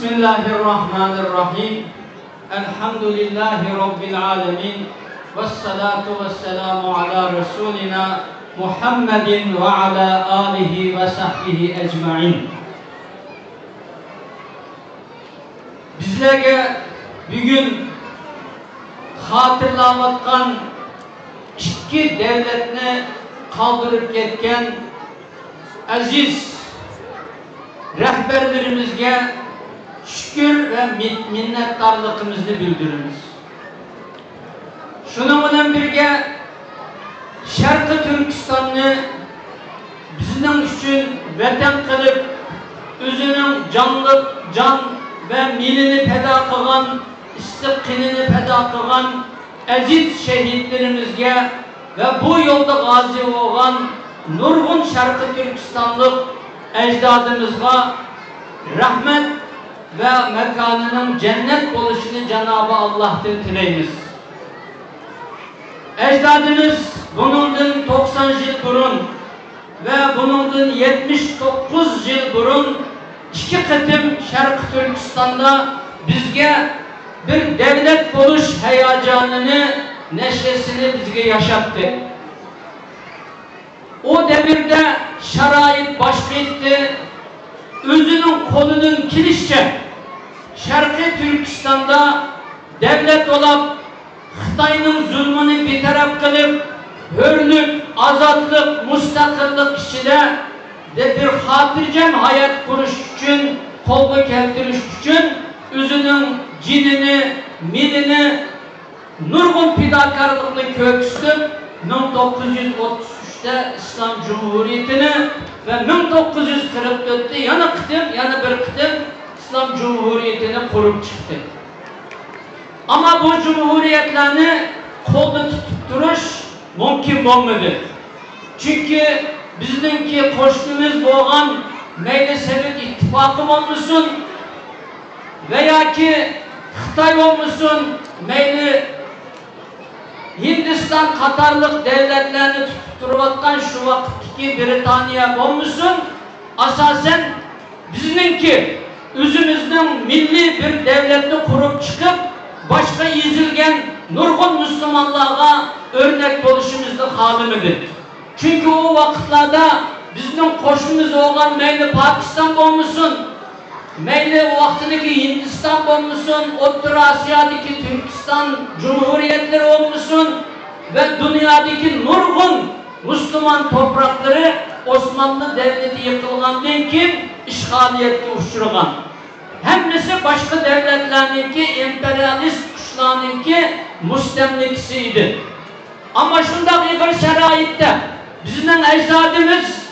Bismillahirrahmanirrahim. Elhamdülillahi Rabbil alemin. Vessalatu vesselamu ala Resulina Muhammedin ve ala alihi ve sahbihi ecmain. Bizlerge bugün hatırlavatkan iki devletini kaldırıp ketken aziz rehberlerimizge şükür ve minnettarlığımızı bildiririz. Şununla birge Şarkı Türkistan'ı bizden için vatan kılıp özünün can ve milini feda kılan, istikbalini feda kılan aziz şehitlerimizge ve bu yolda gazi olan nurgun Şarkı Türkistanlık ecdadımızga rahmet ve mekanının cennet oluşunu Cenab-ı Allah'tan dileyimiz. Ecdadımız bunundan 90 yıl burun ve bunundan 79 yıl burun iki kıtım Şarkı Türkistan'da bizge bir devlet buluş heyecanını, neşesini bizge yaşattı. O devirde şarait başkaydı, özünün kolunun kilişçe Şarkı Türkistan'da devlet olup Xitay'ın zulmünü bir taraf kılıp hürlük, azatlık, müstakillik kişide de bir hatırcam hayat kuruş için, kolga keltiriş için özünün cinini, milini nurgun fidakarlıklı köksüp 1933'te İslam Cumhuriyeti'ni ve 1944'te yana bir kıtım İslam Cumhuriyeti'ni kurup çıktı. Ama bu cumhuriyetlerini kolda tutup duruş mümkün olmadı. Çünkü bizimki koştuğumuz boğan meyli Sovyet İttifakı olmuşsun veya ki Xitay olmuşsun, meyli Hindistan, Katarlık devletlerini tutup durmaktan şu vakitteki Britanya olmuşsun, asasen bizimki özümüzden milli bir devletini kurup çıkıp başka izilgen nurgun Müslümanlığa örnek oluşumuzda halimidir. Çünkü o vakitlerde bizim koşumuz olan meyli Pakistan olmuşsun, meyli o vaktindeki Hindistan olmuşsun, Orta Asya'daki Türkistan Cumhuriyetleri olmuşsun ve dünyadaki nurgun Müslüman toprakları Osmanlı Devleti yıkılgandan kim işgaliyetke uçurgan. Hemisi başka devletlerinki emperyalist kuşlarınki müstemlikisiydi. Ama şundaki bir şeraitte bizden ecdadımız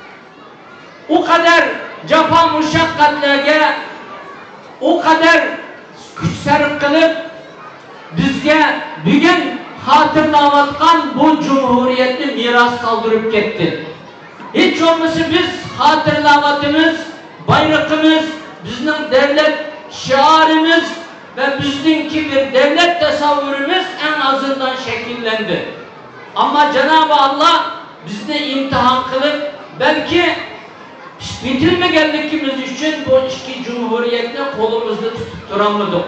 o kadar cefa muşakkatlerge o kadar güç sarf kılıp bizge bugün hatırlavatkan bu cumhuriyeti miras kaldırıp gitti. Hiç olmasa biz hatırlavatımız, bayrağımız, bizim devlet şiarımız ve bizimki bir devlet tasavvurumuz en azından şekillendi. Ama Cenab-ı Allah bizde imtihan kılıp belki bitirmegenlikimiz için bu iki cumhuriyetini kolumuzda tutup duramadık.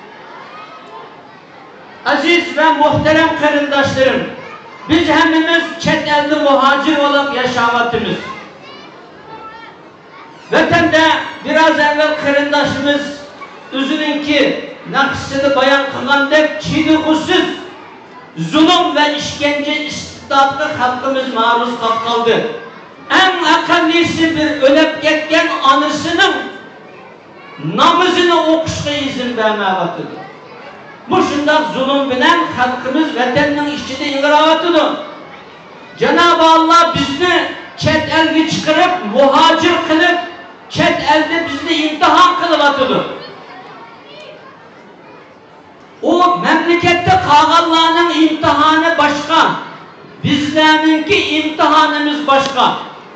Aziz ve muhterem karındaşlarım, biz hemimiz çet elde muhacir olup yaşavatımız. Vatanda biraz evvel karındaşımız özününki nakısını bayan kılgandek çiğdikutsuz zulüm ve işkence istibdatlı halkımız maruz kaldı. En akallisi bir ölüp ketken anısının namazını okuşta izin vermeyavatıdır. Bu şundak zulüm bilen halkımız vatanının içinde ingiravatıdır. Cenab-ı Allah bizni çet elgi çıkarıp muhacir kılıp çet elde bizni imtihan kılıvatıdır. O memlekette kağallarının imtihanı başka, bizlerinki imtihanımız başka.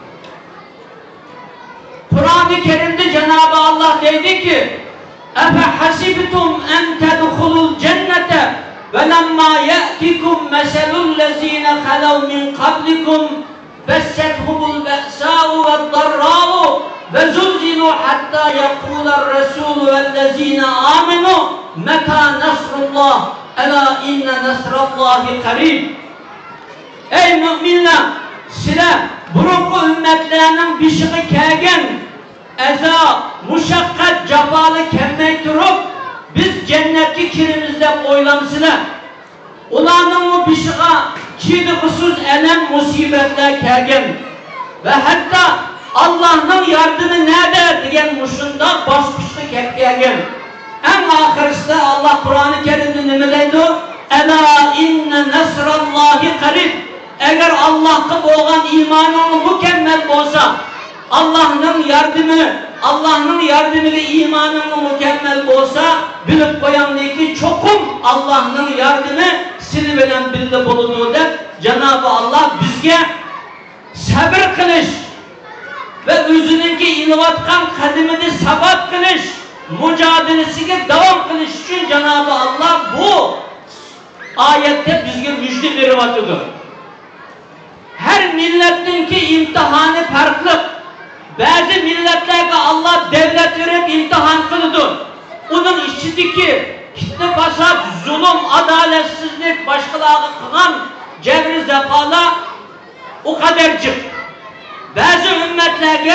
Kur'an-ı Kerim'de Cenab-ı Allah dedi ki اَفَحَسِبْتُمْ اَنْ تَدْخُلُوا الْجَنَّةَ وَلَمَّا يَأْتِكُمْ مَثَلُ الَّذ۪ينَ خَلَوْا مِنْ قَبْلِكُمْ مَسَّتْهُمُ الْبَأْسَاءُ وَالضَّرَّاءُ وَزُلْزِلُوا hatta yaqula Resul vellezine amenu meta nasrullah ela inne nasrallahi qarib. Ey müminler, sizler burunqu ümmetlerinin bişiği kelgen eza, muşakkat, cafalı kelmey turup biz cennetki kirimizde oylamsızlar. Ulanın bu bişiğe çiğdiğisiz elem musibetler kelgen ve hatta Allah'ın yardımı nerede diyen muşunda basmışlık hep kelgen. En ahiriste Allah Kur'an-ı Kerim'de ne deydi? Ela inne nasrallahi qarib. Eğer Allah'a boğan imanı mükemmel olsa, Allah'ın yardımı ve imanı mükemmel olsa, bilip koyan ki çokum Allah'ın yardımı seni bilen bildi bulunur der. Cenab-ı Allah bizge sabır kılış ve özününki ilvatkan kadimini sabat kılış, mücadelesine devam kılış için Cenab-ı Allah bu ayette bizge müjde verivatıdır. Her milletinki imtihanı farklı. Bazı milletlerge Allah devlet verip imtihan kılıdır. Onun içindeki kitle fasat, zulüm, adaletsizlik, başkalarına kılan cebri zefala o kadarcık. Bazı ümmetlerge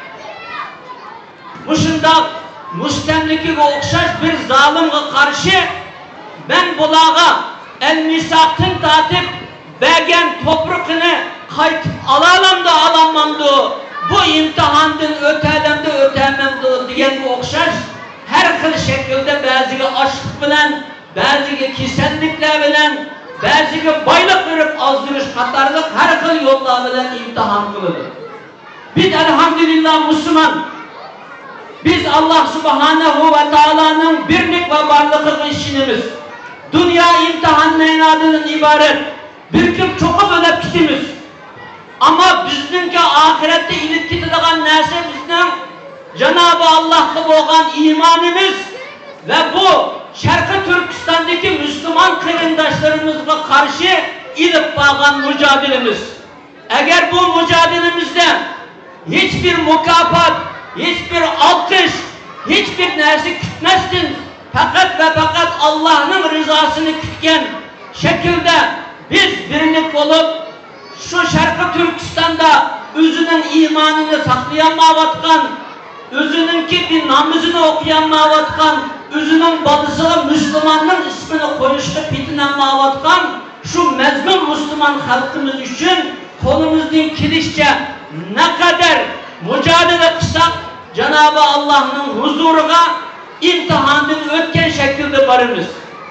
muşunda müstemliki ve okşaş bir zalimle karşı ben bulağa el-misaktın tatip begen toprukını kayıtıp alalım da alamamdı. Bu imtihandın ötememdi diyen bu okşaş her kıl şekilde bazıga aşk bilen, bazıga kesellikler bilen, bazıga baylık verip azdırış katarlık her kıl yollar bilen imtihan kılıdır. Biz elhamdülillah Müslüman, biz Allah Subhanahu ve Taala'nın birlik ve varlığı işinimiz. Dünya imtihan menadının ibaret. Bir kim çok ödep kitimiz. Ama bizimki ahirette ilip gitilen nerse bizden Cenab-ı Allah'ta boğan imanımız ve bu Şarkı Türkistan'daki Müslüman kıyındaşlarımızla karşı ilip bağlan mücadelemiz. Eğer bu mücadelemizde hiçbir mükafat, hiçbir alkış, hiçbir nersi kütmezsin. Fakat ve fakat Allah'ın rızasını kütken şekilde biz birlik olup şu Şarkı Türkistan'da özünün imanını saklayanmavatkan, özününki bir namazını okuyanmavatkan, özünün badısına Müslümanın ismini koyuşta pitinenmavatkan şu mezmun Müslüman halkımız için kolumuzun kilişçe ne kadar mücadele kısak Cenab-ı Allah'ın huzuruna imtihanın ötken şekilde varımız.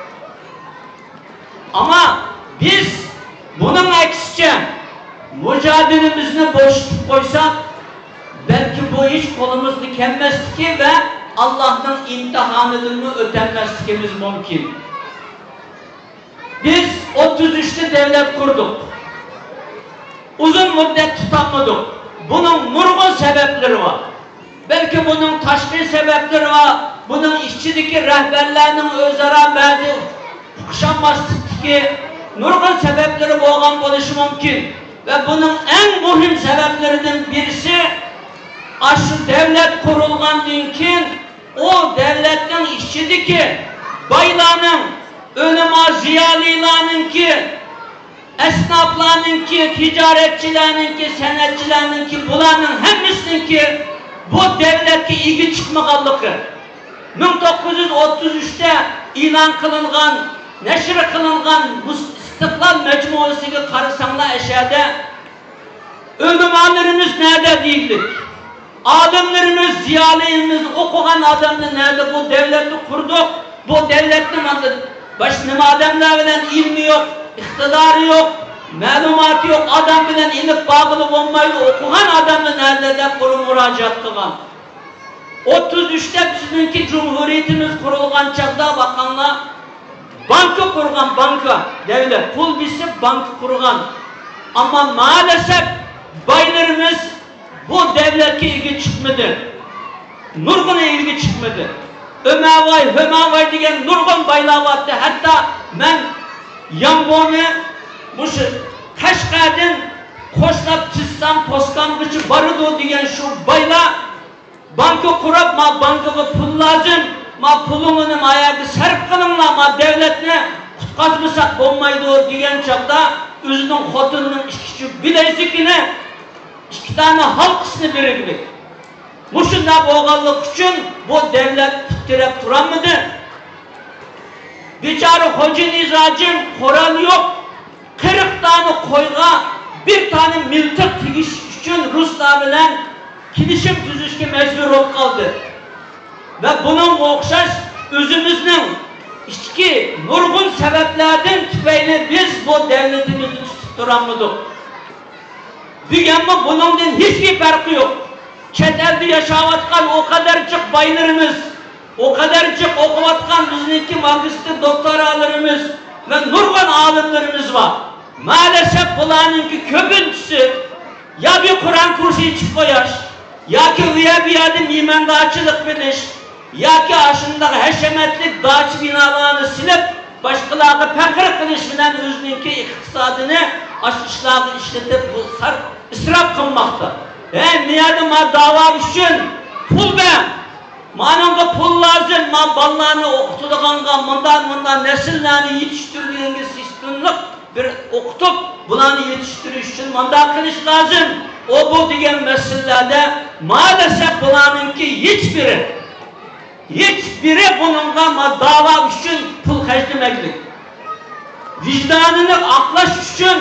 Ama biz bunun eksice mücadelemizi boş koysak belki bu iş kolumuz dikenmez ki ve Allah'ın imtihanını ötenmezlikimiz mümkün. Biz 33'te devlet kurduk. Uzun müddet tutamadık. Bunun nurgun sebepleri var. Belki bunun taşkil sebepleri var. Bunun işçideki rehberlerinin özara bazı kuşanmazlıktaki nurgun sebepleri boğan oluşu mümkün. Ve bunun en mühim sebeplerinden birisi aşı devlet kurulgan dinkin o devletten işçideki baylanın, ölüma ziyalilanın ki, esnaflarının ki, ticaretçilerinin ki, senetçilerinin ki, bulanın hepsinin ki bu devletki ilgi çıkmakallıkı. 1933'te ilan kılıngan, neşir kılıngan İstiklal Mecmuası'nı karısanla eşyada ölümanlarımız nerede değildik? Adamlarımız, ziyalarımız, okuyan adamlar nerede? Bu devleti kurduk. Bu devletin başına adamlar bilen ilmi yok, iktidarı yok, malumatı yok, adam bilen ilip bağlı olmayı okuyan adamlar nerede de kurum müracaat kılan. 33'te bizimki Cumhuriyetimiz kurulgan çağda bakanlar banka kurgan, banka, devlet, pul bisip banka kurgan. Ama maalesef baylarımız bu devletke ilgi çıkmadı. Nurgun'a ilgi çıkmadı. Ömavay diyen nurgun baylavattı. Hatta ben Yambonu, bu Kaşkad'ın koşlap çizsam poskangıcı barıdı diyen şu bayla banka kurup ma bankaga pul lazım, ma pulunu ayağı sarf kılınla ma devletine tutkazmasak bolmaydı diyen çağda özünün xotununun işçi bilezikine iki tane halkısını biriklik. Muşunda boğallık için bu devlet titrep duran mıdır? Biçarı Hoca Nizacım Kur'an yok. 40 tane koyga bir tane miltik tigiş için Ruslar bilen kilişim tüzüşke mecbur olup kaldı. Ve bunun okşaş özümüzün içki nurgun sebeplerden tüfeyle biz bu devletimizi tutturamıdık. Ama bunun hiçbir farkı yok. Çet elde yaşavatkan o kadarcık baylarımız, o kadarcık okuvatkan bizdeki magister doktoralarımız ve nurgun alimlerimiz var. Maalesef bunlarınki köpüntüsü ya bir Kur'an kursu içip koyar, ya ki üye bir adım imandağçılık biliş, ya ki aşındaki heşemetlik dağçı binalarını silip başkalarına pekir kılış bilen özününki iktisadını aşışlarını işletip bu israf kılmakta. Niyadı ma dava için pul be, manonga pul lazım, ma ballarını okutulduğunga bundan nesillerini yetiştirdiğiniz üstünlük bir okutup bunları yetiştiriş için mandat kılış lazım. O bu diyen meselelerde maalesef bunlarınki hiçbiri bununla dava için pul harcameklik. Vicdanını aklaş için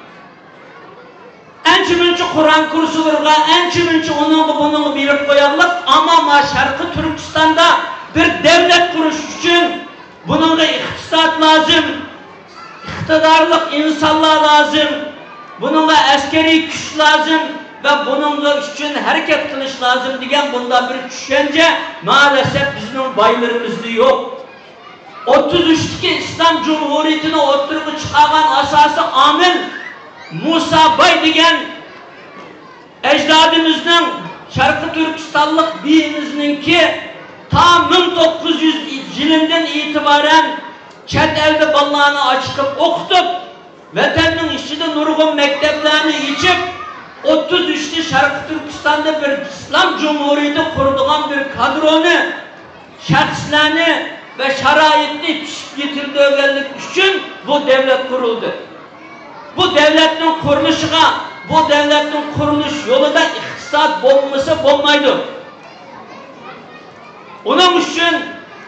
en çiminci Kur'an kursularına, en çiminci onu bilip koyarlık ama Şarkı Türkistan'da bir devlet kuruş için bununla iktisat lazım, iktidarlık insanlar lazım, bununla askeri güç lazım ve bununla için hareket kılış lazım diyen bunda bir düşünce maalesef bizim baylarımızda yok. 33'teki İslam Cumhuriyeti'ne oturup çıkaran asası amil Musa Bay diyen ecdadımızın Şarkı Türkistanlık beyimizninki ta 1900 yılından itibaren çet elde ballarını açıp okutup vatanın içinde nurgun mekteplerini içip 33'te Şarkı Türkistan'da bir İslam Cumhuriyeti kurduğun bir kadronu, şahslarını ve şaraitini getirdiği özellik için bu devlet kuruldu. Bu devletin kuruluşuna, bu devletin kuruluş yolunda iktisat olması olmaydı. Onun için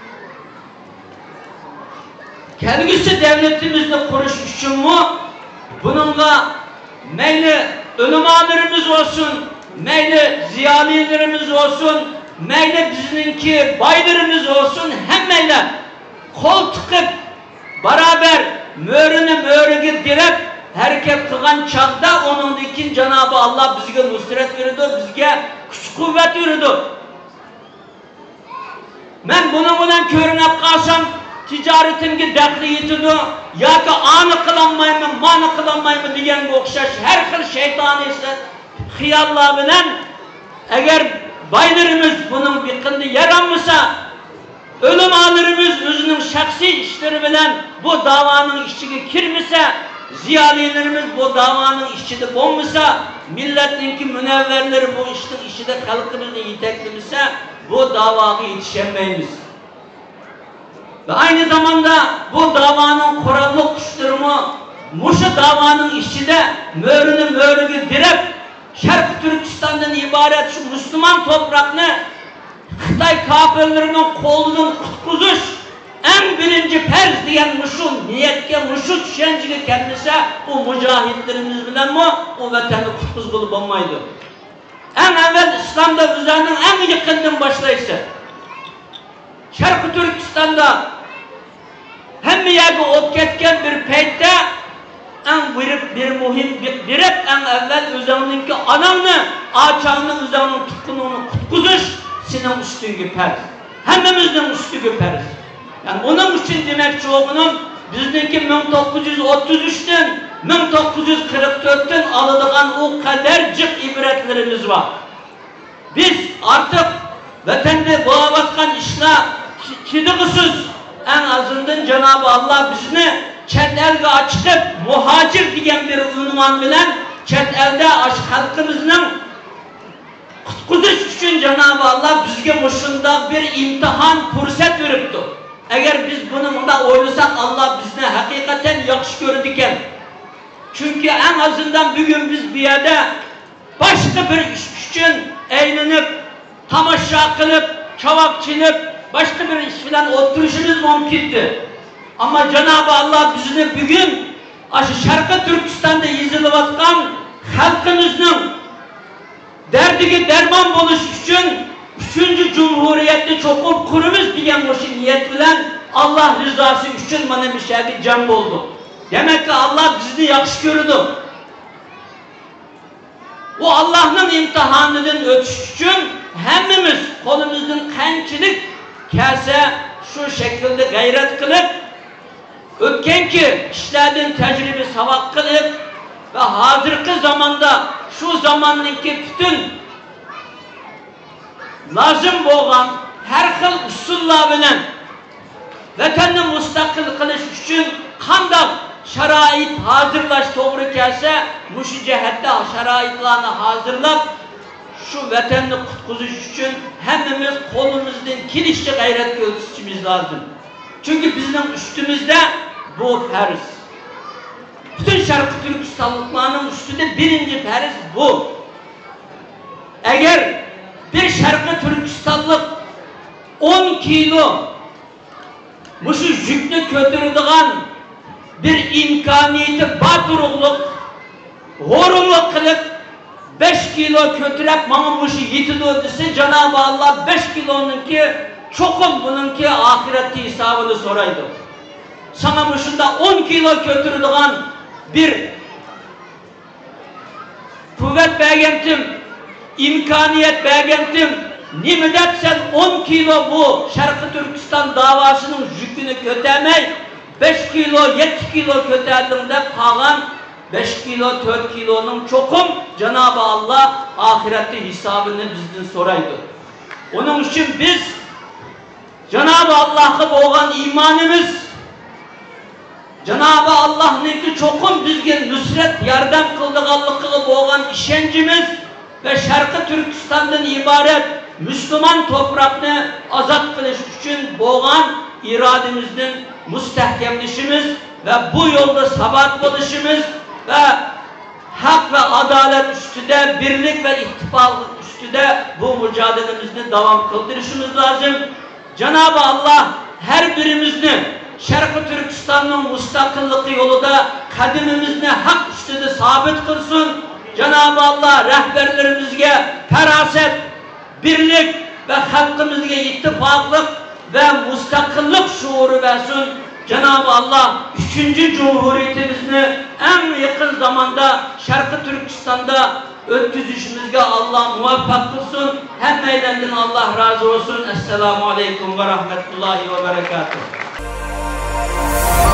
kendisi devletimizde kuruş için mi? Bununla meyli ölümanlarımız olsun, meyli ziyalilerimiz olsun, meyli bizimki baylarımız olsun, hemmeyle kol tıkıp beraber möörüne direk hareket kılgan çağda onun için Cenab-ı Allah bizge nusret verirdi, bizge güç kuvvet verirdi. Ben bununla körünüp kalsam ticaretimge dahli yetidi, ya ki anı kılanmayımı, manı kılanmayımı diyen okşaş her xil şeytan ise hıyallar bilen eğer baylarımız bunun biqindi yaranmasa ölüm alırımız özünün şahsi işleri bilen bu davanın işçiga kirmese ziyalilerimiz bu davanın işçide olmasa milletinki münevverleri bu işin işide halkımızı yeteklemese bu davaya yetişemeyiz. Ve aynı zamanda bu davanın kurallı kuşturma Muşu davanın işçide möörüne direp Şarkı Türkistan'dan ibaret şu Müslüman toprakını Xitay kafirlerinin kolunun kutkuzuş en birinci perz diyen muşun niyetke muşu düşencilik kendisi o mücahitlerimiz bilen mi o vatanı kutkuz bulup olmaydı. En evvel İslam'da üzerinin en yakından başlaysa Şarkı Türkistan'da hem yerde ot ketken bir peytte en bir muhim birek en evvel üzerininki anamını ağaçağının üzerinin tutkununu kutkuzuş senin üstünkü perz. Hemimizin üstünkü perz. Yani onun için demekçi olduğunun bizdeki 1933'ten 1944'ten alınan o kadarcık ibretlerimiz var. Biz artık vatanda boğavatkan işler kidigisiz en azından Cenab-ı Allah bizni çet elde açıp muhacir diyen bir unvan bilen çet elde halkımızın kutkuzuş için Cenab-ı Allah bizge muşunda bir imtihan fırsat veripti. Eğer biz bunu bunda oylasak Allah bizne hakikaten yakış görüdüken. Çünkü en azından bugün biz bir yerde başka bir iş için eğlenip, tamaşa kılıp, çavak çinip, başka bir iş filan oturuşumuz mümkündü. Ama Cenab-ı Allah bizni bugün aşı Şarkı Türkistan'da yazılıvatkan halkımızın derdigi derman buluş için 3. Cumhuriyet'te çokup kurumuz diyen bu niyet bilen Allah rızası için bana bir şey can oldu. Demek ki Allah bizni yakış gördü. O Allah'ın imtihanının ötüş için hemimiz kolumuzun kançılık kelse şu şekilde gayret kılıp ötkenki işlerden tecrübe savak kılıp ve hazırki zamanda şu zamandaki bütün lazım olan her xil usullar bilen vatanni mustaqil qilish uchun qanday sharoit hazırlash to'g'ri kelsa, mushu jihatda sharoitlarni hazırlab şu vatanni qutqizish uchun hammamiz qo'limizdan kelishicha g'ayrat ko'rsatishimiz lazım. Çünkü bizning ustimizda bu farz. Bütün Şarkı Türkistanlıklarının üstünde birinci farz bu. Eğer bir Şarkı Türkistanlık 10 kilo muşu yükünü kötürüdüğün bir imkaniyeti batırıqlık, horuluk kılıp 5 kilo kötürep bana muşu yetidu dese Cenab-ı Allah 5 kilonunki çokum bununki ahireti hesabını soraydı. Sana muşunda 10 kilo kötürüdüğün bir kuvvet beğentim, imkaniyet beğentim, nimedet sen 10 kilo bu Şarkı Türkistan davasının yükünü kötemey, 5 kilo, 7 kilo köterdiğinde kalan 5 kilo, 4 kilonun çokum Cenab-ı Allah ahireti hesabını bizden soraydı. Onun için biz Cenab-ı Allah'a boğan imanımız, Cenab-ı Allah'ın çokum bizge nusret yardım kıldığanlıkı boğan işencimiz ve Şarkı Türkistan'dan ibaret Müslüman toprakını azat kılış için boğan irademizin müstehkemleşimiz ve bu yolda sabat buluşumuz ve hak ve adalet üstüde, birlik ve ittifaklık üstüde bu mücadelemizi devam kıldırışımız lazım. Cenab-ı Allah her birimizin Şarkı Türkistan'ın müstakillik yolunda kadimimizni hak üstüde sabit kılsın. Cenab-ı Allah rehberlerimizge feraset, birlik ve halkımızga ittifaklık ve müstakillik şuuru versin. Cenab-ı Allah 3. Cumhuriyetimizni en yakın zamanda Şarkı Türkistan'da ötküzüşümüzge Allah muvaffak kılsın. Hem meydenden Allah razı olsun. Esselamu Aleyküm ve Rahmetullahi ve Berekatuhu.